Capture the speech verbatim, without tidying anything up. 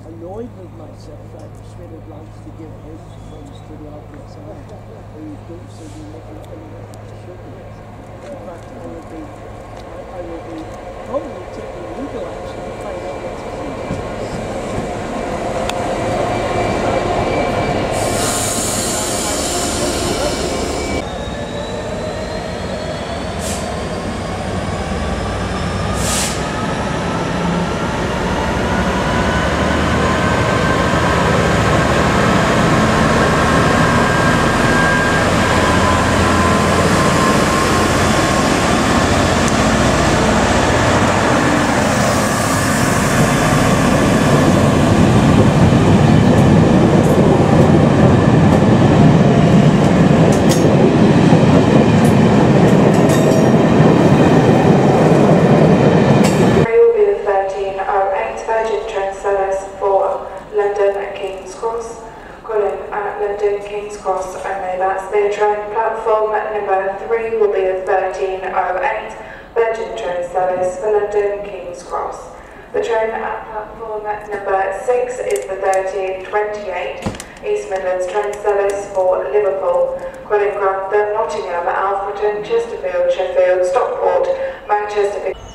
annoyed with myself. I persuaded Lance to give his funds to the outlets, and I don't see me making anything that should be. In fact, I will be, I, I will be probably taking legal action to find out what's happening. Number three will be the thirteen oh eight Virgin train service for London King's Cross. The train at platform number six is the thirteen twenty-eight East Midlands train service for Liverpool, Quilling, Grantham, Nottingham, Alfreton, Chesterfield, Sheffield, Stockport, Manchester.